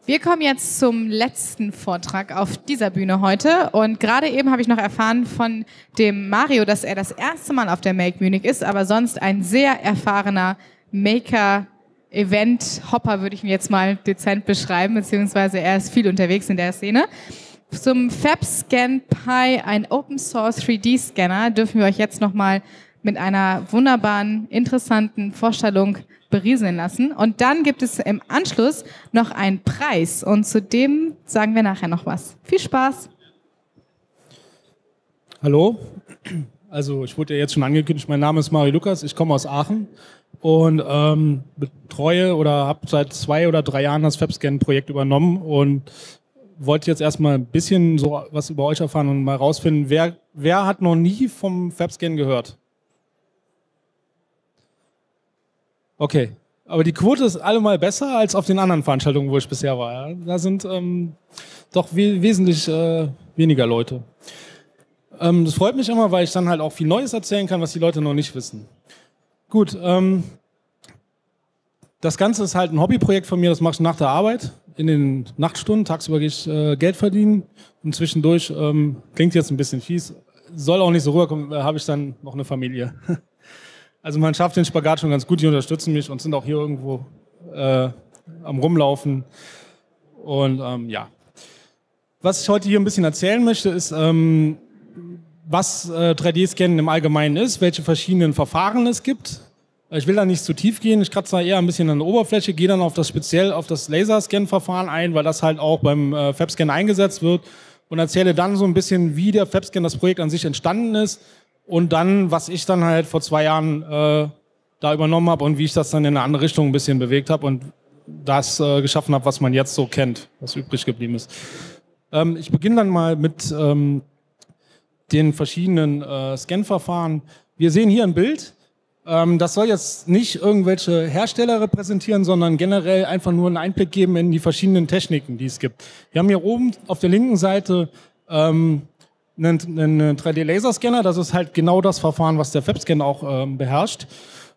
Wir kommen jetzt zum letzten Vortrag auf dieser Bühne heute und gerade eben habe ich noch erfahren von dem Mario, dass er das erste Mal auf der Make Munich ist, aber sonst ein sehr erfahrener Maker-Event-Hopper, würde ich ihn jetzt mal dezent beschreiben, beziehungsweise er ist viel unterwegs in der Szene. Zum FabScan Pi, ein Open-Source 3D-Scanner, dürfen wir euch jetzt nochmal mit einer wunderbaren, interessanten Vorstellung berieseln lassen. Und dann gibt es im Anschluss noch einen Preis. Und zu dem sagen wir nachher noch was. Viel Spaß! Hallo, also ich wurde ja jetzt schon angekündigt, mein Name ist Mario Lukas, ich komme aus Aachen und betreue oder habe seit 2 oder 3 Jahren das FabScan-Projekt übernommen und wollte jetzt erstmal ein bisschen so was über euch erfahren und mal rausfinden, wer hat noch nie vom FabScan gehört? Okay, aber die Quote ist allemal besser als auf den anderen Veranstaltungen, wo ich bisher war. Ja? Da sind doch wesentlich weniger Leute. Das freut mich immer, weil ich dann halt auch viel Neues erzählen kann, was die Leute noch nicht wissen. Gut, das Ganze ist halt ein Hobbyprojekt von mir, das mache ich nach der Arbeit, in den Nachtstunden. Tagsüber gehe ich Geld verdienen und zwischendurch, klingt jetzt ein bisschen fies, soll auch nicht so rüberkommen, habe ich dann noch eine Familie. Also man schafft den Spagat schon ganz gut, die unterstützen mich und sind auch hier irgendwo am Rumlaufen. Und ja, was ich heute hier ein bisschen erzählen möchte, ist, was 3D-Scannen im Allgemeinen ist, welche verschiedenen Verfahren es gibt. Ich will da nicht zu tief gehen, ich kratze da eher ein bisschen an der Oberfläche, gehe dann speziell auf das Laserscan-Verfahren ein, weil das halt auch beim FabScan eingesetzt wird und erzähle dann so ein bisschen, wie der FabScan, das Projekt an sich entstanden ist. Und dann, was ich dann halt vor 2 Jahren da übernommen habe und wie ich das dann in eine andere Richtung ein bisschen bewegt habe und das geschaffen habe, was man jetzt so kennt, was übrig geblieben ist. Ich beginne dann mal mit den verschiedenen Scan-Verfahren. Wir sehen hier ein Bild. Das soll jetzt nicht irgendwelche Hersteller repräsentieren, sondern generell einfach nur einen Einblick geben in die verschiedenen Techniken, die es gibt. Wir haben hier oben auf der linken Seite einen 3D-Laserscanner, das ist halt genau das Verfahren, was der FabScan auch beherrscht.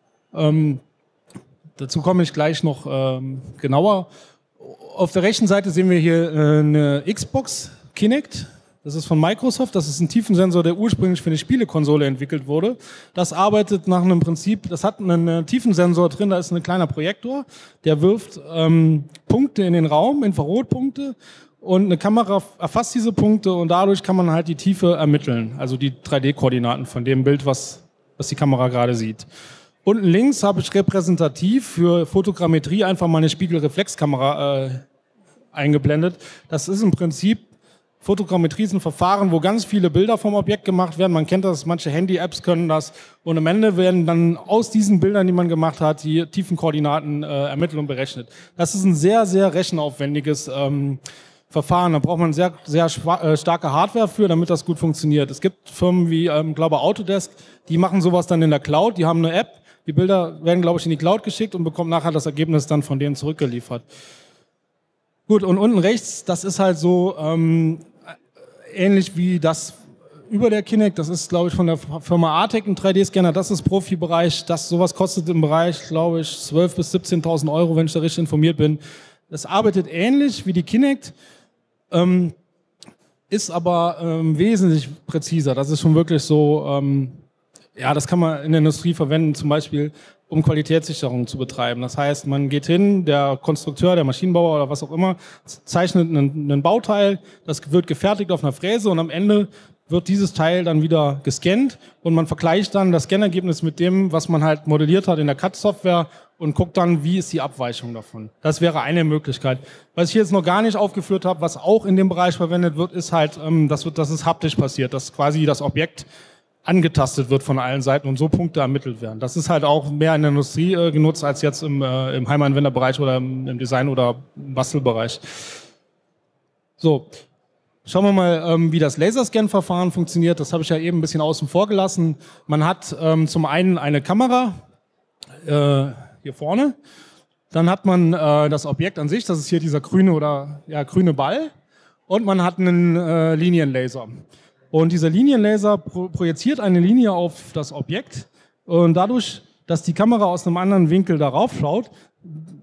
Dazu komme ich gleich noch genauer. Auf der rechten Seite sehen wir hier eine Xbox Kinect. Das ist von Microsoft, das ist ein Tiefensensor, der ursprünglich für eine Spielekonsole entwickelt wurde. Das arbeitet nach einem Prinzip, das hat einen Tiefensensor drin, da ist ein kleiner Projektor, der wirft Punkte in den Raum, Infrarotpunkte. Und eine Kamera erfasst diese Punkte und dadurch kann man halt die Tiefe ermitteln, also die 3D-Koordinaten von dem Bild, was die Kamera gerade sieht. Unten links habe ich repräsentativ für Fotogrammetrie einfach mal eine Spiegelreflexkamera eingeblendet. Das ist im Prinzip, Fotogrammetrie ist ein Verfahren, wo ganz viele Bilder vom Objekt gemacht werden. Man kennt das, manche Handy-Apps können das. Und am Ende werden dann aus diesen Bildern, die man gemacht hat, die Tiefenkoordinaten ermittelt und berechnet. Das ist ein sehr, sehr rechenaufwendiges Verfahren. Da braucht man sehr, sehr starke Hardware für, damit das gut funktioniert. Es gibt Firmen wie, glaube Autodesk, die machen sowas dann in der Cloud. Die haben eine App, die Bilder werden, glaube ich, in die Cloud geschickt und bekommen nachher das Ergebnis dann von denen zurückgeliefert. Gut, und unten rechts, das ist halt so ähnlich wie das über der Kinect. Das ist, glaube ich, von der Firma Artec ein 3D-Scanner. Das ist Profibereich. Sowas kostet im Bereich, glaube ich, 12.000 bis 17.000 Euro, wenn ich da richtig informiert bin. Das arbeitet ähnlich wie die Kinect. Ist aber wesentlich präziser. Das ist schon wirklich so, ja, das kann man in der Industrie verwenden, zum Beispiel um Qualitätssicherung zu betreiben. Das heißt, man geht hin, der Konstrukteur, der Maschinenbauer oder was auch immer, zeichnet einen Bauteil, das wird gefertigt auf einer Fräse und am Ende wird dieses Teil dann wieder gescannt und man vergleicht dann das Scannergebnis mit dem, was man halt modelliert hat in der CAD-Software und guckt dann, wie ist die Abweichung davon. Das wäre eine Möglichkeit. Was ich jetzt noch gar nicht aufgeführt habe, was auch in dem Bereich verwendet wird, ist halt, das ist haptisch passiert, dass quasi das Objekt angetastet wird von allen Seiten und so Punkte ermittelt werden. Das ist halt auch mehr in der Industrie genutzt als jetzt im Heimanwenderbereich oder im Design- oder im Bastelbereich. So, schauen wir mal, wie das Laserscan-Verfahren funktioniert. Das habe ich ja eben ein bisschen außen vor gelassen. Man hat zum einen eine Kamera hier vorne. Dann hat man das Objekt an sich, das ist hier dieser grüne Ball. Und man hat einen Linienlaser. Und dieser Linienlaser projiziert eine Linie auf das Objekt. Und dadurch, dass die Kamera aus einem anderen Winkel darauf schaut,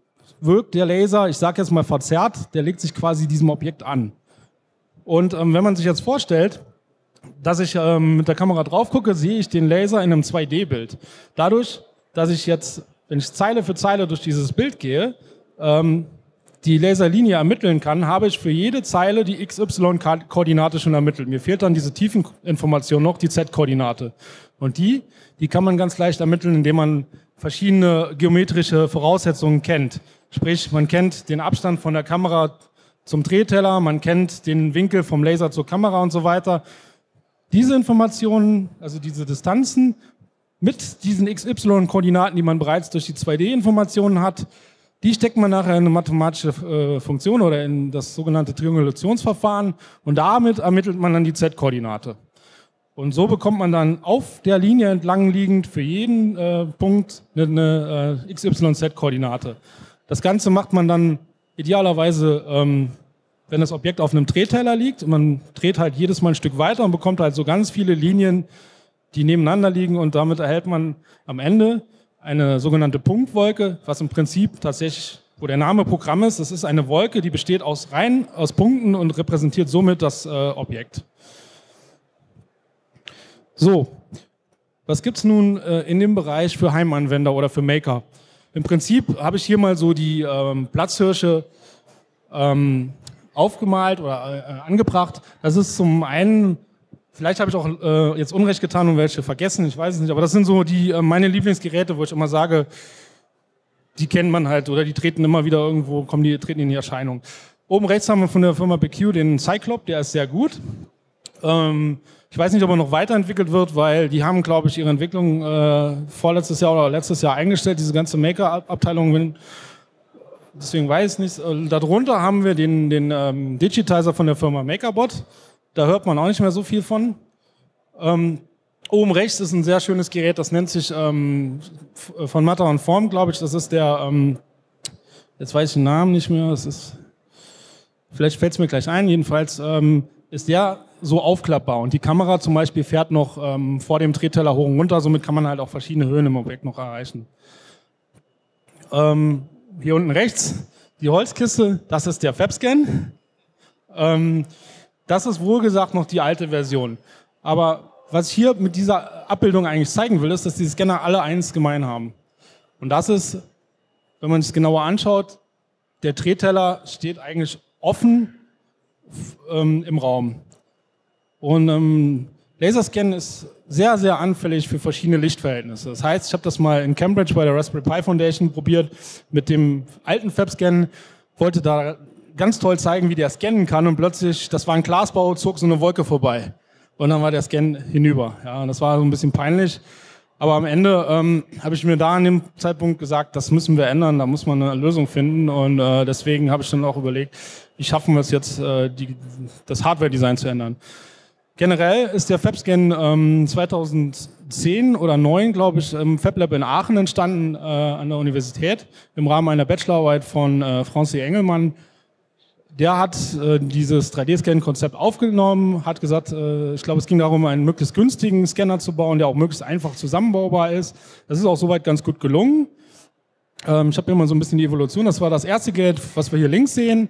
wirkt der Laser, ich sage jetzt mal verzerrt, der legt sich quasi diesem Objekt an. Und wenn man sich jetzt vorstellt, dass ich mit der Kamera drauf gucke, sehe ich den Laser in einem 2D-Bild. Dadurch, dass ich jetzt, wenn ich Zeile für Zeile durch dieses Bild gehe, die Laserlinie ermitteln kann, habe ich für jede Zeile die XY-Koordinate schon ermittelt. Mir fehlt dann diese Tiefeninformation noch, die Z-Koordinate. Und die kann man ganz leicht ermitteln, indem man verschiedene geometrische Voraussetzungen kennt. Sprich, man kennt den Abstand von der Kamera zum Drehteller, man kennt den Winkel vom Laser zur Kamera und so weiter. Diese Informationen, also diese Distanzen mit diesen XY-Koordinaten, die man bereits durch die 2D-Informationen hat, die steckt man nachher in eine mathematische Funktion oder in das sogenannte Triangulationsverfahren und damit ermittelt man dann die Z-Koordinate. Und so bekommt man dann auf der Linie entlang liegend für jeden Punkt eine XYZ-Koordinate. Das Ganze macht man dann idealerweise, wenn das Objekt auf einem Drehteller liegt und man dreht halt jedes Mal ein Stück weiter und bekommt halt so ganz viele Linien, die nebeneinander liegen und damit erhält man am Ende eine sogenannte Punktwolke, was im Prinzip tatsächlich, wo der Name Programm ist, das ist eine Wolke, die besteht aus Punkten und repräsentiert somit das Objekt. So, was gibt es nun in dem Bereich für Heimanwender oder für Maker? Im Prinzip habe ich hier mal so die Platzhirsche aufgemalt oder angebracht. Das ist zum einen, vielleicht habe ich auch jetzt Unrecht getan und welche vergessen, ich weiß es nicht, aber das sind so meine Lieblingsgeräte, wo ich immer sage, die kennt man halt oder die treten immer wieder irgendwo, treten in die Erscheinung. Oben rechts haben wir von der Firma BQ den Cyclop, der ist sehr gut. Ich weiß nicht, ob er noch weiterentwickelt wird, weil die haben, glaube ich, ihre Entwicklung vorletztes Jahr oder letztes Jahr eingestellt, diese ganze Maker-Abteilung. Deswegen weiß ich nicht. Darunter haben wir den Digitizer von der Firma MakerBot. Da hört man auch nicht mehr so viel von. Oben rechts ist ein sehr schönes Gerät, das nennt sich von Matter und Form, glaube ich. Das ist der, jetzt weiß ich den Namen nicht mehr, vielleicht fällt es mir gleich ein. Jedenfalls ist der so aufklappbar und die Kamera zum Beispiel fährt noch vor dem Drehteller hoch und runter, somit kann man halt auch verschiedene Höhen im Objekt noch erreichen. Hier unten rechts die Holzkiste, das ist der FabScan. Das ist wohlgesagt noch die alte Version. Aber was ich hier mit dieser Abbildung eigentlich zeigen will, ist, dass die Scanner alle eins gemein haben. Und das ist, wenn man es genauer anschaut, der Drehteller steht eigentlich offen im Raum. Und Laserscan ist sehr, sehr anfällig für verschiedene Lichtverhältnisse. Das heißt, ich habe das mal in Cambridge bei der Raspberry Pi Foundation probiert mit dem alten FabScan, wollte da ganz toll zeigen, wie der scannen kann und plötzlich, das war ein Glasbau, zog so eine Wolke vorbei und dann war der Scan hinüber. Ja, und das war so ein bisschen peinlich. Aber am Ende habe ich mir da an dem Zeitpunkt gesagt, das müssen wir ändern, da muss man eine Lösung finden und deswegen habe ich dann auch überlegt, wie schaffen wir es jetzt, das Hardware-Design zu ändern. Generell ist der FabScan 2010 oder 2009, glaube ich, im FabLab in Aachen entstanden, an der Universität, im Rahmen einer Bachelorarbeit von Francis Engelmann. Der hat dieses 3D-Scan-Konzept aufgenommen, hat gesagt, ich glaube, es ging darum, einen möglichst günstigen Scanner zu bauen, der auch möglichst einfach zusammenbaubar ist. Das ist auch soweit ganz gut gelungen. Ich habe hier mal so ein bisschen die Evolution. Das war das erste Gerät, was wir hier links sehen.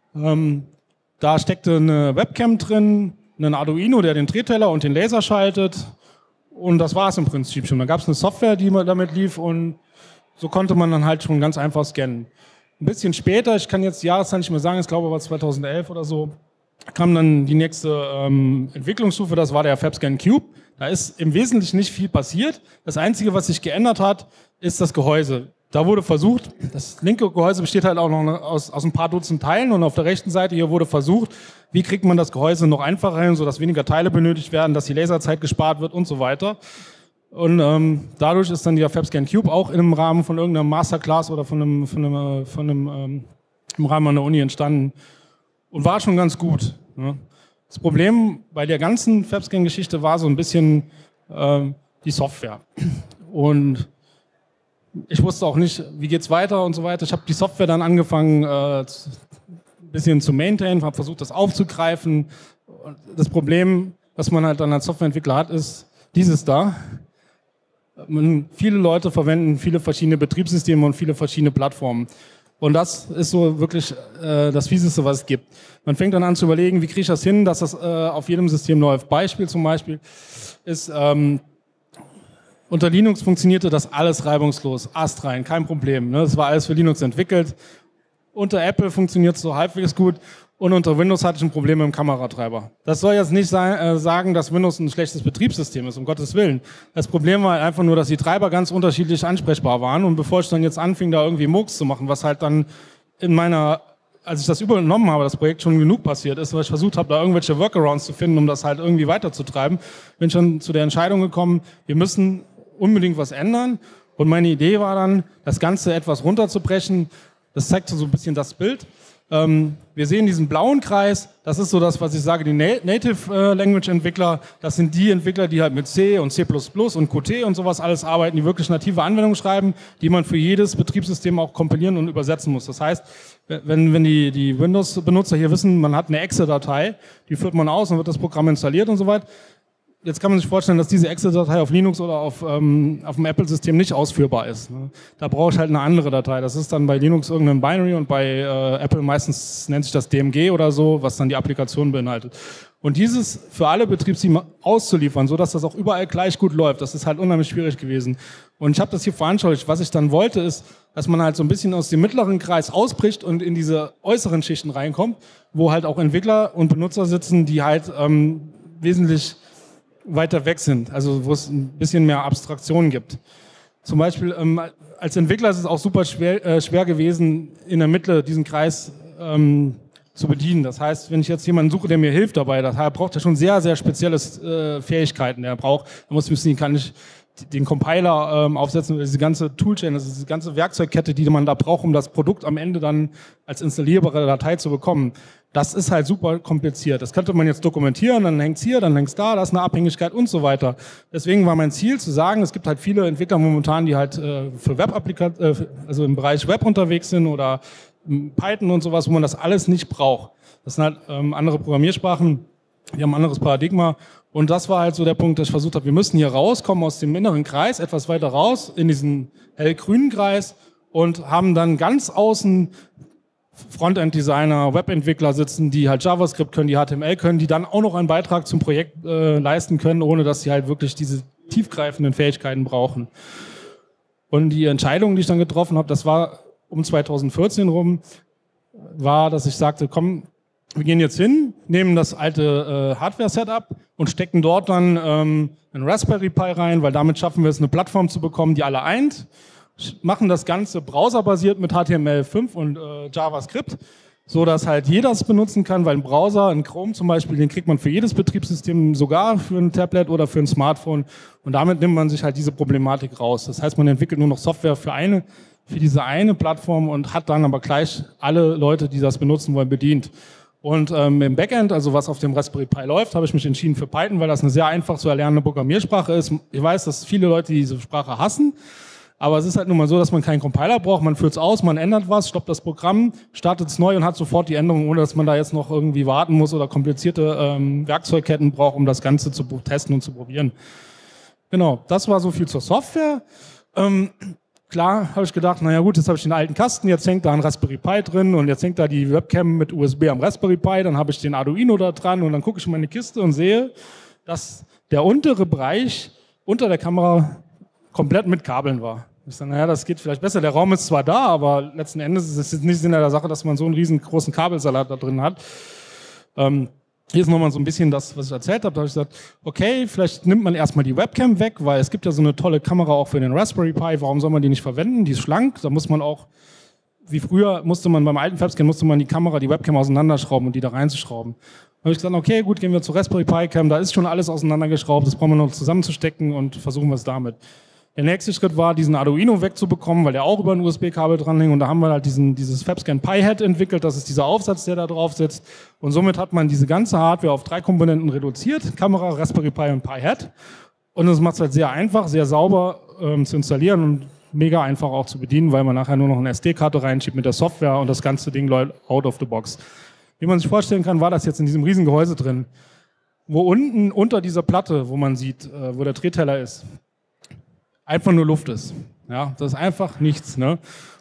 Da steckte eine Webcam drin, einen Arduino, der den Drehteller und den Laser schaltet. Und das war es im Prinzip schon. Da gab es eine Software, die damit lief und so konnte man dann halt schon ganz einfach scannen. Ein bisschen später, ich kann jetzt die Jahreszahl nicht mehr sagen, ich glaube, es war 2011 oder so, kam dann die nächste Entwicklungsstufe, das war der FabScan Cube. Da ist im Wesentlichen nicht viel passiert. Das Einzige, was sich geändert hat, ist das Gehäuse. Da wurde versucht, das linke Gehäuse besteht halt auch noch aus ein paar Dutzend Teilen und auf der rechten Seite hier wurde versucht, wie kriegt man das Gehäuse noch einfacher hin, sodass weniger Teile benötigt werden, dass die Laserzeit gespart wird und so weiter. Und dadurch ist dann der FabScan Cube auch im Rahmen von irgendeiner Masterclass oder im Rahmen einer Uni entstanden und war schon ganz gut. Ne? Das Problem bei der ganzen FabScan-Geschichte war so ein bisschen die Software. Und ich wusste auch nicht, wie geht's weiter und so weiter. Ich habe die Software dann angefangen ein bisschen zu maintainen, habe versucht, das aufzugreifen. Das Problem, was man halt dann als Softwareentwickler hat, ist dieses da. Viele Leute verwenden viele verschiedene Betriebssysteme und viele verschiedene Plattformen. Und das ist so wirklich das Fieseste, was es gibt. Man fängt dann an zu überlegen, wie kriege ich das hin, dass das auf jedem System läuft. Beispiel zum Beispiel ist, unter Linux funktionierte das alles reibungslos, astrein, kein Problem. Ne? Das war alles für Linux entwickelt. Unter Apple funktioniert es so halbwegs gut. Und unter Windows hatte ich ein Problem mit dem Kameratreiber. Das soll jetzt nicht sagen, dass Windows ein schlechtes Betriebssystem ist, um Gottes Willen. Das Problem war einfach nur, dass die Treiber ganz unterschiedlich ansprechbar waren. Und bevor ich dann jetzt anfing, da irgendwie Murks zu machen, was halt dann als ich das übernommen habe, das Projekt schon genug passiert ist, weil ich versucht habe, da irgendwelche Workarounds zu finden, um das halt irgendwie weiterzutreiben, bin ich schon zu der Entscheidung gekommen, wir müssen unbedingt was ändern. Und meine Idee war dann, das Ganze etwas runterzubrechen. Das zeigt so ein bisschen das Bild. Wir sehen diesen blauen Kreis, das ist so das, was ich sage, die Native Language Entwickler, das sind die Entwickler, die halt mit C und C++ und Qt und sowas alles arbeiten, die wirklich native Anwendungen schreiben, die man für jedes Betriebssystem auch kompilieren und übersetzen muss. Das heißt, wenn die Windows-Benutzer hier wissen, man hat eine Exe-Datei, die führt man aus und wird das Programm installiert und so weiter. Jetzt kann man sich vorstellen, dass diese Exe-Datei auf Linux oder auf dem Apple-System nicht ausführbar ist. Ne? Da brauche ich halt eine andere Datei. Das ist dann bei Linux irgendein Binary und bei Apple meistens nennt sich das DMG oder so, was dann die Applikation beinhaltet. Und dieses für alle Betriebssysteme auszuliefern, sodass das auch überall gleich gut läuft, das ist halt unheimlich schwierig gewesen. Und ich habe das hier veranschaulicht. Was ich dann wollte, ist, dass man halt so ein bisschen aus dem mittleren Kreis ausbricht und in diese äußeren Schichten reinkommt, wo halt auch Entwickler und Benutzer sitzen, die halt wesentlich weiter weg sind, also wo es ein bisschen mehr Abstraktion gibt. Zum Beispiel als Entwickler ist es auch super schwer gewesen, in der Mitte diesen Kreis zu bedienen. Das heißt, wenn ich jetzt jemanden suche, der mir hilft dabei, daher braucht er schon sehr, sehr spezielle Fähigkeiten. Er muss wissen, kann ich den Compiler aufsetzen, diese ganze Toolchain, also diese ganze Werkzeugkette, die man da braucht, um das Produkt am Ende dann als installierbare Datei zu bekommen. Das ist halt super kompliziert. Das könnte man jetzt dokumentieren, dann hängt's hier, dann hängt's da ist eine Abhängigkeit und so weiter. Deswegen war mein Ziel zu sagen, es gibt halt viele Entwickler momentan, die halt für also im Bereich Web unterwegs sind oder Python und sowas, wo man das alles nicht braucht. Das sind halt andere Programmiersprachen, die haben ein anderes Paradigma. Und das war halt so der Punkt, dass ich versucht habe, wir müssen hier rauskommen aus dem inneren Kreis, etwas weiter raus in diesen hellgrünen Kreis und haben dann ganz außen Frontend-Designer, Webentwickler sitzen, die halt JavaScript können, die HTML können, die dann auch noch einen Beitrag zum Projekt leisten können, ohne dass sie halt wirklich diese tiefgreifenden Fähigkeiten brauchen. Und die Entscheidung, die ich dann getroffen habe, das war um 2014 rum, war, dass ich sagte, komm, wir gehen jetzt hin, nehmen das alte Hardware-Setup und stecken dort dann einen Raspberry Pi rein, weil damit schaffen wir es, eine Plattform zu bekommen, die alle eint. Machen das Ganze browserbasiert mit HTML5 und JavaScript, so dass halt jeder es benutzen kann, weil ein Browser, ein Chrome zum Beispiel, den kriegt man für jedes Betriebssystem, sogar für ein Tablet oder für ein Smartphone. Und damit nimmt man sich halt diese Problematik raus. Das heißt, man entwickelt nur noch Software für diese eine Plattform und hat dann aber gleich alle Leute, die das benutzen wollen, bedient. Und im Backend, also was auf dem Raspberry Pi läuft, habe ich mich entschieden für Python, weil das eine sehr einfach zu erlernende Programmiersprache ist. Ich weiß, dass viele Leute diese Sprache hassen, aber es ist halt nun mal so, dass man keinen Compiler braucht. Man führt es aus, man ändert was, stoppt das Programm, startet es neu und hat sofort die Änderung, ohne dass man da jetzt noch irgendwie warten muss oder komplizierte Werkzeugketten braucht, um das Ganze zu testen und zu probieren. Genau, das war so viel zur Software. Klar, habe ich gedacht, naja gut, jetzt habe ich den alten Kasten, jetzt hängt da ein Raspberry Pi drin und jetzt hängt da die Webcam mit USB am Raspberry Pi, dann habe ich den Arduino da dran und dann gucke ich in meine Kiste und sehe, dass der untere Bereich unter der Kamera komplett mit Kabeln war. Ich sage, naja, das geht vielleicht besser, der Raum ist zwar da, aber letzten Endes ist es jetzt nicht Sinn der Sache, dass man so einen riesengroßen Kabelsalat da drin hat. Hier ist nochmal so ein bisschen das, was ich erzählt habe. Da habe ich gesagt, okay, vielleicht nimmt man erstmal die Webcam weg, weil es gibt ja so eine tolle Kamera auch für den Raspberry Pi. Warum soll man die nicht verwenden? Die ist schlank. Da muss man auch, wie früher musste man beim alten Fabscan, musste man die Webcam auseinanderschrauben und die da reinzuschrauben. Da habe ich gesagt, okay, gut, gehen wir zur Raspberry Pi Cam. Da ist schon alles auseinandergeschraubt. Das brauchen wir noch zusammenzustecken und versuchen wir es damit. Der nächste Schritt war, diesen Arduino wegzubekommen, weil der auch über ein USB-Kabel dranhängt. Und da haben wir halt dieses Fabscan Pi-Head entwickelt. Das ist dieser Aufsatz, der da drauf sitzt. Und somit hat man diese ganze Hardware auf 3 Komponenten reduziert. Kamera, Raspberry Pi und Pi-Head. Und das macht es halt sehr einfach, sehr sauber zu installieren und mega einfach auch zu bedienen, weil man nachher nur noch eine SD-Karte reinschiebt mit der Software und das ganze Ding läuft out of the box. Wie man sich vorstellen kann, war das jetzt in diesem riesen Gehäuse drin. Wo unten unter dieser Platte, wo man sieht, wo der Drehteller ist, einfach nur Luft ist. Ja, das ist einfach nichts. Ne?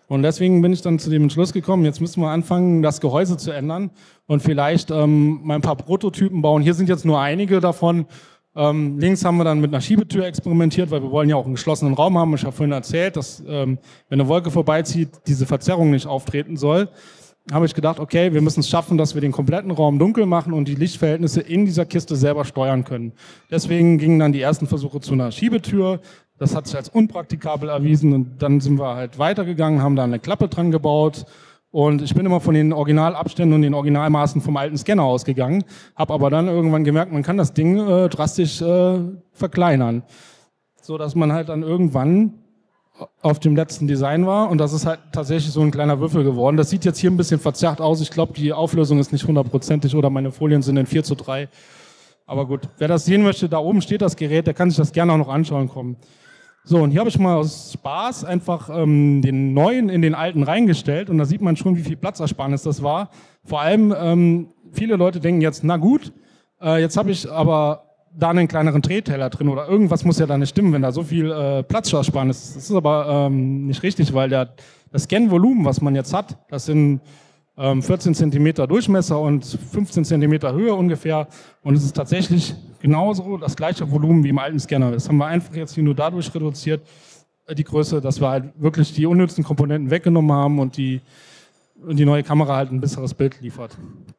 Und deswegen bin ich dann zu dem Entschluss gekommen, jetzt müssen wir anfangen, das Gehäuse zu ändern und vielleicht mal ein paar Prototypen bauen. Hier sind jetzt nur einige davon. Links haben wir dann mit einer Schiebetür experimentiert, weil wir wollen ja auch einen geschlossenen Raum haben. Ich habe vorhin erzählt, dass wenn eine Wolke vorbeizieht, diese Verzerrung nicht auftreten soll. Habe ich gedacht, okay, wir müssen es schaffen, dass wir den kompletten Raum dunkel machen und die Lichtverhältnisse in dieser Kiste selber steuern können. Deswegen gingen dann die ersten Versuche zu einer Schiebetür. Das hat sich als unpraktikabel erwiesen und dann sind wir halt weitergegangen, haben da eine Klappe dran gebaut und ich bin immer von den Originalabständen und den Originalmaßen vom alten Scanner ausgegangen, habe aber dann irgendwann gemerkt, man kann das Ding drastisch verkleinern, so dass man halt dann irgendwann auf dem letzten Design war und das ist halt tatsächlich so ein kleiner Würfel geworden. Das sieht jetzt hier ein bisschen verzerrt aus. Ich glaube, die Auflösung ist nicht 100%ig oder meine Folien sind in 4:3. Aber gut, wer das sehen möchte, da oben steht das Gerät, der kann sich das gerne auch noch anschauen kommen. So, und hier habe ich mal aus Spaß einfach den neuen in den alten reingestellt und da sieht man schon, wie viel Platzersparnis das war. Vor allem, viele Leute denken jetzt, na gut, jetzt habe ich aber da einen kleineren Drehteller drin oder irgendwas muss ja da nicht stimmen, wenn da so viel Platzersparnis ist. Das ist aber nicht richtig, weil das Scan-Volumen, was man jetzt hat, das sind 14 Zentimeter Durchmesser und 15 Zentimeter Höhe ungefähr und es ist tatsächlich genauso das gleiche Volumen wie im alten Scanner. Das haben wir einfach jetzt hier nur dadurch reduziert, die Größe, dass wir halt wirklich die unnützen Komponenten weggenommen haben und die neue Kamera halt ein besseres Bild liefert.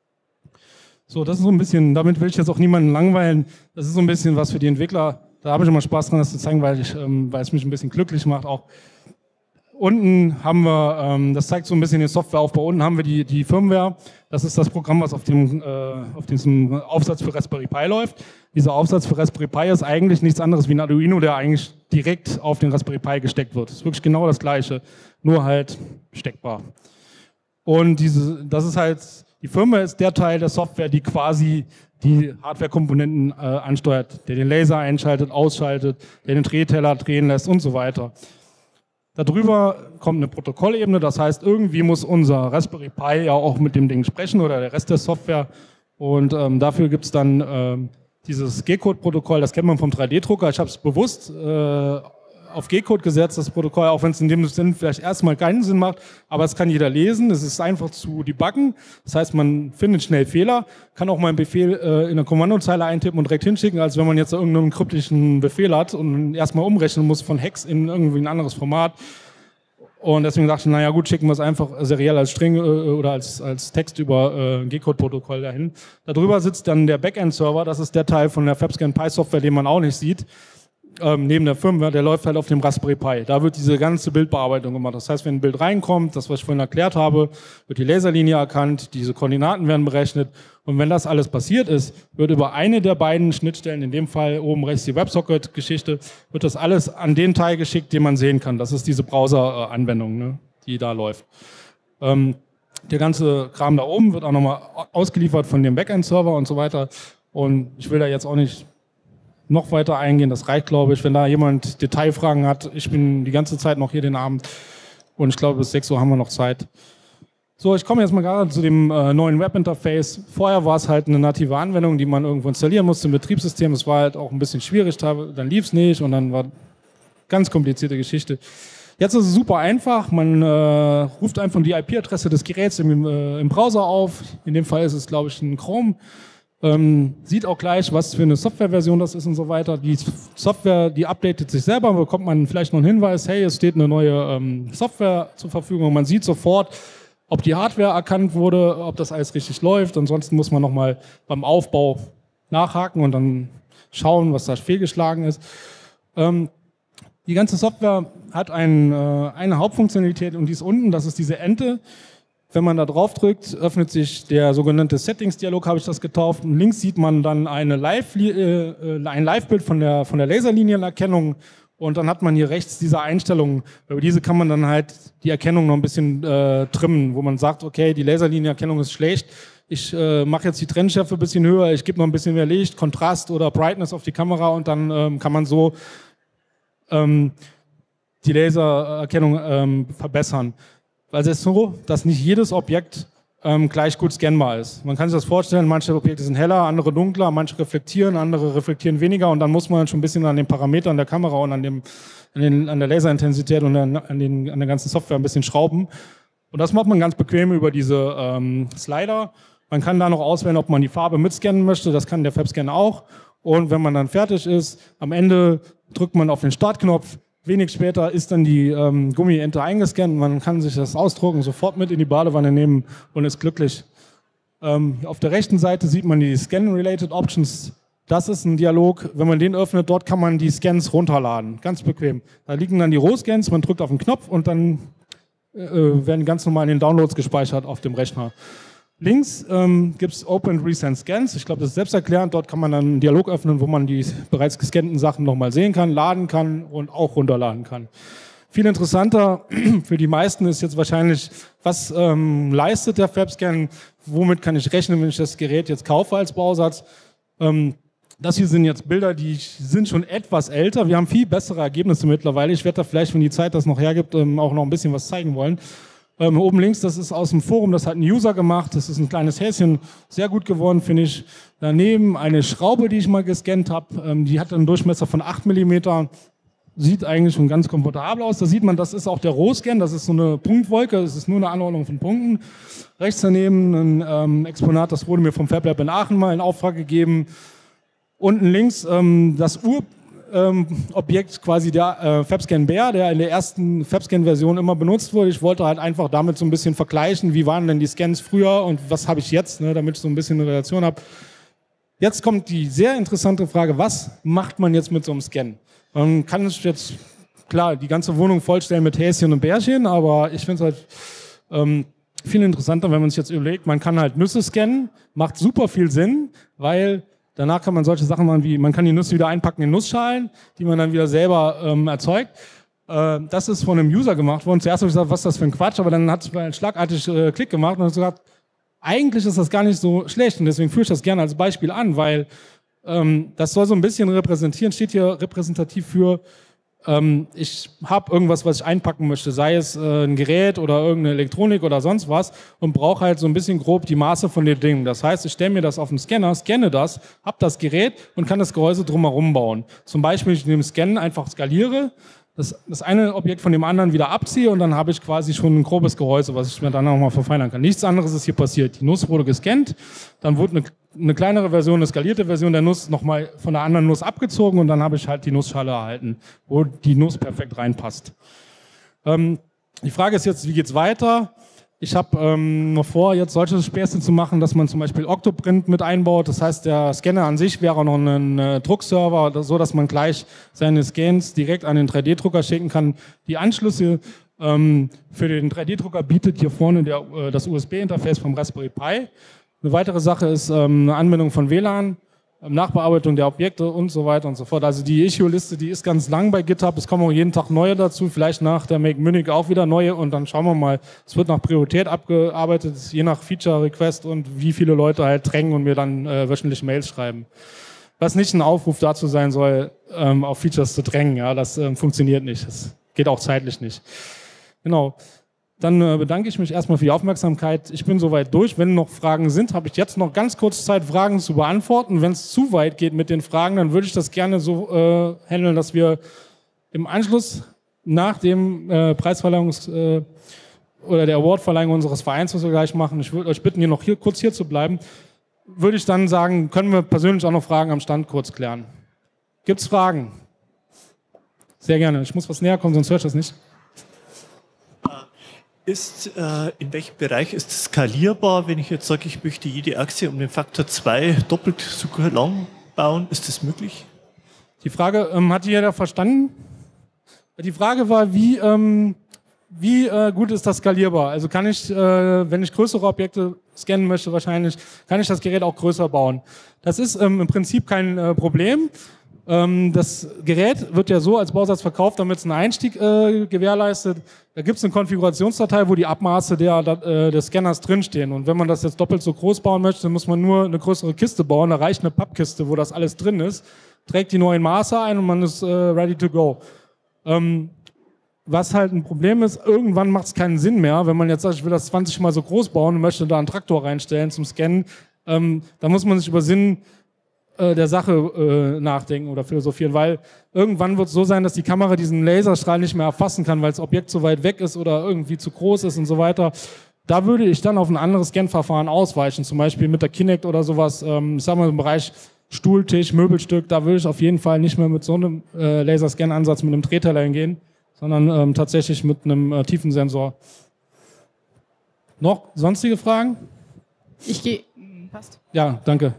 So, das ist so ein bisschen, damit will ich jetzt auch niemanden langweilen. Das ist so ein bisschen was für die Entwickler. Da habe ich immer Spaß dran, das zu zeigen, weil es mich ein bisschen glücklich macht. Auch unten haben wir, das zeigt so ein bisschen den Softwareaufbau. Unten haben wir die Firmware. Das ist das Programm, was auf diesem Aufsatz für Raspberry Pi läuft. Dieser Aufsatz für Raspberry Pi ist eigentlich nichts anderes wie ein Arduino, der eigentlich direkt auf den Raspberry Pi gesteckt wird. Das ist wirklich genau das Gleiche, nur halt steckbar. Und das ist halt, die Firmware ist der Teil der Software, die quasi die Hardware-Komponenten ansteuert, der den Laser einschaltet, ausschaltet, der den Drehteller drehen lässt und so weiter. Darüber kommt eine Protokollebene, das heißt, irgendwie muss unser Raspberry Pi ja auch mit dem Ding sprechen oder der Rest der Software. Und dafür gibt es dann dieses G-Code-Protokoll, das kennt man vom 3D-Drucker. Ich habe es bewusst auf G-Code gesetzt, das Protokoll, auch wenn es in dem Sinn vielleicht erstmal keinen Sinn macht, aber es kann jeder lesen, es ist einfach zu debuggen, das heißt, man findet schnell Fehler, kann auch mal einen Befehl in eine Kommandozeile eintippen und direkt hinschicken, als wenn man jetzt irgendeinen kryptischen Befehl hat und erstmal umrechnen muss von Hex in irgendwie ein anderes Format. Und deswegen dachte ich, naja gut, schicken wir es einfach seriell als String oder als Text über G-Code-Protokoll dahin. Darüber sitzt dann der Backend-Server, das ist der Teil von der FabScan Pi-Software, den man auch nicht sieht. Neben der Firmware, der läuft halt auf dem Raspberry Pi. Da wird diese ganze Bildbearbeitung gemacht. Das heißt, wenn ein Bild reinkommt, das, was ich vorhin erklärt habe, wird die Laserlinie erkannt, diese Koordinaten werden berechnet. Und wenn das alles passiert ist, wird über eine der beiden Schnittstellen, in dem Fall oben rechts die WebSocket-Geschichte, wird das alles an den Teil geschickt, den man sehen kann. Das ist diese Browser-Anwendung, ne, die da läuft. Der ganze Kram da oben wird auch nochmal ausgeliefert von dem Backend-Server und so weiter. Und ich will da jetzt auch nicht noch weiter eingehen, das reicht, glaube ich. Wenn da jemand Detailfragen hat, ich bin die ganze Zeit noch hier den Abend und ich glaube, bis 6 Uhr haben wir noch Zeit. So, ich komme jetzt mal gerade zu dem neuen Webinterface. Vorher war es halt eine native Anwendung, die man irgendwo installieren musste im Betriebssystem. Es war halt auch ein bisschen schwierig, dann lief es nicht und dann war ganz komplizierte Geschichte. Jetzt ist es super einfach, man ruft einfach die IP-Adresse des Geräts im Browser auf. In dem Fall ist es, glaube ich, ein Chrome. Sieht auch gleich, was für eine Softwareversion das ist und so weiter. Die Software, die updatet sich selber, bekommt man vielleicht noch einen Hinweis, hey, es steht eine neue Software zur Verfügung. Man sieht sofort, ob die Hardware erkannt wurde, ob das alles richtig läuft. Ansonsten muss man nochmal beim Aufbau nachhaken und dann schauen, was da fehlgeschlagen ist. Die ganze Software hat eine Hauptfunktionalität und die ist unten, das ist diese Ente. Wenn man da drauf drückt, öffnet sich der sogenannte Settings-Dialog, habe ich das getauft. Und links sieht man dann ein Live-Bild von der Laserlinienerkennung. Und dann hat man hier rechts diese Einstellungen. Über diese kann man dann halt die Erkennung noch ein bisschen trimmen, wo man sagt, okay, die Laserlinienerkennung ist schlecht. Ich mache jetzt die Trennschärfe ein bisschen höher, ich gebe noch ein bisschen mehr Licht, Kontrast oder Brightness auf die Kamera und dann kann man so die Lasererkennung verbessern. Weil es ist so, dass nicht jedes Objekt gleich gut scannbar ist. Man kann sich das vorstellen, manche Objekte sind heller, andere dunkler, manche reflektieren, andere reflektieren weniger und dann muss man schon ein bisschen an den Parametern der Kamera und an der Laserintensität und an der ganzen Software ein bisschen schrauben. Und das macht man ganz bequem über diese Slider. Man kann da noch auswählen, ob man die Farbe mitscannen möchte, das kann der FabScanner auch. Und wenn man dann fertig ist, am Ende drückt man auf den Startknopf. Wenig später ist dann die Gummiente eingescannt. Man kann sich das ausdrucken, sofort mit in die Badewanne nehmen und ist glücklich. Auf der rechten Seite sieht man die Scan-Related Options. Das ist ein Dialog. Wenn man den öffnet, dort kann man die Scans runterladen. Ganz bequem. Da liegen dann die Rohscans, man drückt auf den Knopf und dann werden ganz normal in den Downloads gespeichert auf dem Rechner. Links gibt es Open and Resend Scans. Ich glaube, das ist selbsterklärend. Dort kann man dann einen Dialog öffnen, wo man die bereits gescannten Sachen nochmal sehen kann, laden kann und auch runterladen kann. Viel interessanter für die meisten ist jetzt wahrscheinlich, was leistet der FabScan, womit kann ich rechnen, wenn ich das Gerät jetzt kaufe als Bausatz. Das hier sind jetzt Bilder, die sind schon etwas älter. Wir haben viel bessere Ergebnisse mittlerweile. Ich werde da vielleicht, wenn die Zeit das noch hergibt, auch noch ein bisschen was zeigen wollen. Oben links, das ist aus dem Forum, das hat ein User gemacht, das ist ein kleines Häschen, sehr gut geworden, finde ich. Daneben eine Schraube, die ich mal gescannt habe, die hat einen Durchmesser von 8 mm, sieht eigentlich schon ganz komfortabel aus. Da sieht man, das ist auch der Rohscan, das ist so eine Punktwolke, das ist nur eine Anordnung von Punkten. Rechts daneben ein Exponat, das wurde mir vom FabLab in Aachen mal in Auftrag gegeben. Unten links das Objekt, quasi der FabScan Bear, der in der ersten FabScan-Version immer benutzt wurde. Ich wollte halt einfach damit so ein bisschen vergleichen, wie waren denn die Scans früher und was habe ich jetzt, ne, damit ich so ein bisschen eine Relation habe. Jetzt kommt die sehr interessante Frage, was macht man jetzt mit so einem Scan? Man kann es jetzt, klar, die ganze Wohnung vollstellen mit Häschen und Bärchen, aber ich finde es halt viel interessanter, wenn man sich jetzt überlegt, man kann halt Nüsse scannen, macht super viel Sinn, weil danach kann man solche Sachen machen wie, man kann die Nüsse wieder einpacken in Nussschalen, die man dann wieder selber erzeugt. Das ist von einem User gemacht worden. Zuerst habe ich gesagt, was ist das für ein Quatsch, aber dann hat es schlagartig Klick gemacht und hat gesagt, eigentlich ist das gar nicht so schlecht und deswegen führe ich das gerne als Beispiel an, weil das soll so ein bisschen repräsentieren, steht hier repräsentativ für, ich habe irgendwas, was ich einpacken möchte, sei es ein Gerät oder irgendeine Elektronik oder sonst was und brauche halt so ein bisschen grob die Maße von den Dingen. Das heißt, ich stelle mir das auf den Scanner, scanne das, habe das Gerät und kann das Gehäuse drumherum bauen. Zum Beispiel, ich nehme Scannen, einfach skaliere, das eine Objekt von dem anderen wieder abziehe und dann habe ich quasi schon ein grobes Gehäuse, was ich mir dann nochmal verfeinern kann. Nichts anderes ist hier passiert. Die Nuss wurde gescannt, dann wurde eine kleinere Version, eine skalierte Version der Nuss nochmal von der anderen Nuss abgezogen und dann habe ich halt die Nussschale erhalten, wo die Nuss perfekt reinpasst. Die Frage ist jetzt, wie geht's weiter? Ich habe noch vor, jetzt solche Späße zu machen, dass man zum Beispiel Octoprint mit einbaut. Das heißt, der Scanner an sich wäre noch ein Druckserver, so dass man gleich seine Scans direkt an den 3D-Drucker schicken kann. Die Anschlüsse für den 3D-Drucker bietet hier vorne das USB-Interface vom Raspberry Pi. Eine weitere Sache ist eine Anwendung von WLAN, Nachbearbeitung der Objekte und so weiter und so fort. Also die Issue-Liste, die ist ganz lang bei GitHub. Es kommen auch jeden Tag neue dazu, vielleicht nach der Make Munich auch wieder neue und dann schauen wir mal. Es wird nach Priorität abgearbeitet, je nach Feature-Request und wie viele Leute halt drängen und mir dann wöchentlich Mails schreiben. Was nicht ein Aufruf dazu sein soll, auf Features zu drängen. Ja, das funktioniert nicht. Das geht auch zeitlich nicht. Genau. Dann bedanke ich mich erstmal für die Aufmerksamkeit. Ich bin soweit durch. Wenn noch Fragen sind, habe ich jetzt noch ganz kurz Zeit, Fragen zu beantworten. Wenn es zu weit geht mit den Fragen, dann würde ich das gerne so handeln, dass wir im Anschluss nach dem Preisverleihungs- oder der Awardverleihung unseres Vereins, was wir gleich machen, ich würde euch bitten, kurz hier zu bleiben, würde ich dann sagen, können wir persönlich auch noch Fragen am Stand kurz klären. Gibt es Fragen? Sehr gerne. Ich muss was näher kommen, sonst höre ich das nicht. In welchem Bereich ist es skalierbar, wenn ich jetzt sage, ich möchte jede Achse um den Faktor 2 doppelt so lang bauen? Ist das möglich? Die Frage hat jeder verstanden? Die Frage war, wie gut ist das skalierbar? Also kann ich, wenn ich größere Objekte scannen möchte wahrscheinlich, kann ich das Gerät auch größer bauen. Das ist im Prinzip kein Problem. Das Gerät wird ja so als Bausatz verkauft, damit es einen Einstieg gewährleistet. Da gibt es eine Konfigurationsdatei, wo die Abmaße des Scanners drinstehen. Und wenn man das jetzt doppelt so groß bauen möchte, dann muss man nur eine größere Kiste bauen. Da reicht eine Pappkiste, wo das alles drin ist, trägt die neuen Maße ein und man ist ready to go. Wenn Was halt ein Problem ist, irgendwann macht es keinen Sinn mehr, wenn man jetzt sagt, ich will das 20 Mal so groß bauen und möchte da einen Traktor reinstellen zum Scannen, da muss man sich über Sinn der Sache nachdenken oder philosophieren, weil irgendwann wird es so sein, dass die Kamera diesen Laserstrahl nicht mehr erfassen kann, weil das Objekt zu weit weg ist oder irgendwie zu groß ist und so weiter. Da würde ich dann auf ein anderes Scan-Verfahren ausweichen, zum Beispiel mit der Kinect oder sowas, ich sag mal im Bereich Stuhltisch, Möbelstück, da würde ich auf jeden Fall nicht mehr mit so einem Laserscan-Ansatz mit einem Drehteller hingehen, sondern tatsächlich mit einem Tiefensensor. Noch sonstige Fragen? Ich gehe. Passt. Ja, danke.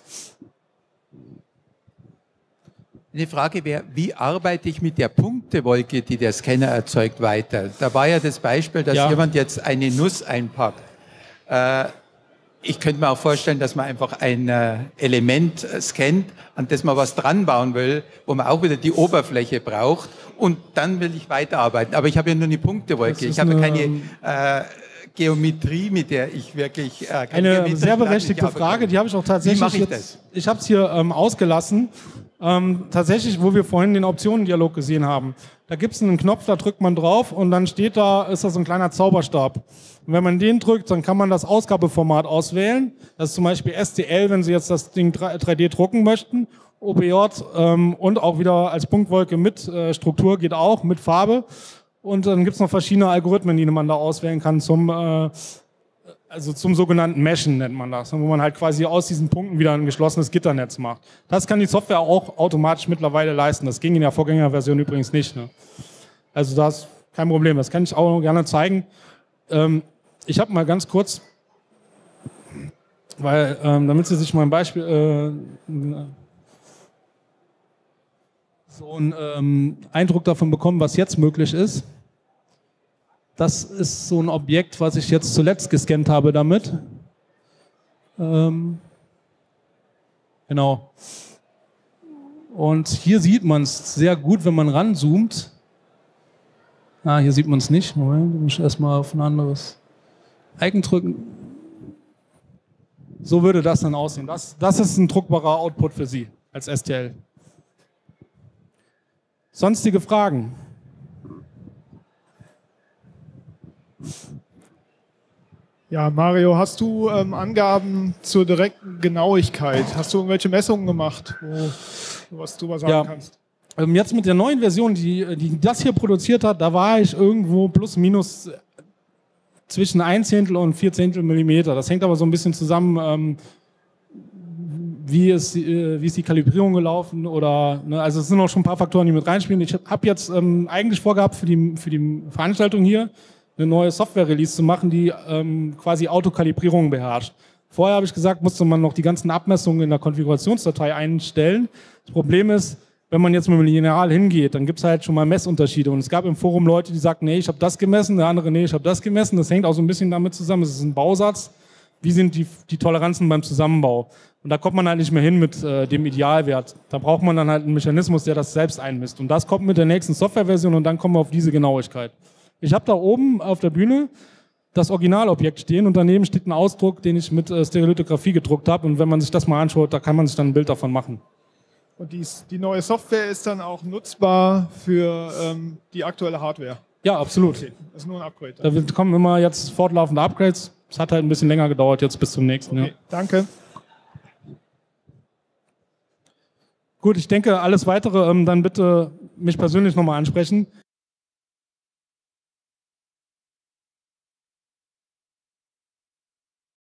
Eine Frage wäre, wie arbeite ich mit der Punktewolke, die der Scanner erzeugt, weiter? Da war ja das Beispiel, dass jemand jetzt eine Nuss einpackt. Ich könnte mir auch vorstellen, dass man einfach ein Element scannt, an das man was dran bauen will, wo man auch wieder die Oberfläche braucht und dann will ich weiterarbeiten. Aber ich habe ja nur eine Punktewolke. Ich habe keine Geometrie, mit der ich wirklich... eine sehr berechtigte Frage, die habe ich auch tatsächlich... Wie mache ich das? Ich habe es hier ausgelassen. Tatsächlich, wo wir vorhin den Optionendialog gesehen haben. Da gibt es einen Knopf, da drückt man drauf und dann steht da, ist das so ein kleiner Zauberstab. Und wenn man den drückt, dann kann man das Ausgabeformat auswählen. Das ist zum Beispiel STL, wenn Sie jetzt das Ding 3D drucken möchten. OBJ und auch wieder als Punktwolke mit Struktur geht auch, mit Farbe. Und dann gibt es noch verschiedene Algorithmen, die man da auswählen kann zum sogenannten Meshen nennt man das, wo man halt quasi aus diesen Punkten wieder ein geschlossenes Gitternetz macht. Das kann die Software auch automatisch mittlerweile leisten. Das ging in der Vorgängerversion übrigens nicht. Ne? Also das ist kein Problem. Das kann ich auch gerne zeigen. Ich habe mal ganz kurz, weil damit Sie sich mal ein Beispiel, so einen Eindruck davon bekommen, was jetzt möglich ist. Das ist so ein Objekt, was ich jetzt zuletzt gescannt habe damit. Genau. Und hier sieht man es sehr gut, wenn man ranzoomt. Hier sieht man es nicht. Moment, ich muss erstmal auf ein anderes Icon drücken. So würde das dann aussehen. Das ist ein druckbarer Output für Sie als STL. Sonstige Fragen? Ja, Mario, hast du Angaben zur direkten Genauigkeit? Hast du irgendwelche Messungen gemacht, wo du was drüber sagen kannst? Jetzt mit der neuen Version, die das hier produziert hat, da war ich irgendwo plus minus zwischen 1/10 und 4/10 Millimeter. Das hängt aber so ein bisschen zusammen, wie ist die Kalibrierung gelaufen oder, ne, also es sind auch schon ein paar Faktoren, die mit reinspielen. Ich habe jetzt eigentlich vorgehabt für die Veranstaltung hier eine neue Software-Release zu machen, die quasi Autokalibrierung beherrscht. Vorher habe ich gesagt, musste man noch die ganzen Abmessungen in der Konfigurationsdatei einstellen. Das Problem ist, wenn man jetzt mit dem Lineal hingeht, dann gibt es halt schon mal Messunterschiede. Und es gab im Forum Leute, die sagten, nee, ich habe das gemessen, der andere, nee, ich habe das gemessen. Das hängt auch so ein bisschen damit zusammen. Es ist ein Bausatz. Wie sind die Toleranzen beim Zusammenbau? Und da kommt man halt nicht mehr hin mit dem Idealwert. Da braucht man dann halt einen Mechanismus, der das selbst einmisst. Und das kommt mit der nächsten Softwareversion und dann kommen wir auf diese Genauigkeit. Ich habe da oben auf der Bühne das Originalobjekt stehen und daneben steht ein Ausdruck, den ich mit Stereolithografie gedruckt habe. Und wenn man sich das mal anschaut, da kann man sich dann ein Bild davon machen. Und die neue Software ist dann auch nutzbar für die aktuelle Hardware? Ja, absolut. Okay, das ist nur ein Upgrade. Da kommen immer jetzt fortlaufende Upgrades. Es hat halt ein bisschen länger gedauert, jetzt bis zum nächsten. Okay, ja. Danke. Gut, ich denke, alles Weitere dann bitte mich persönlich nochmal ansprechen.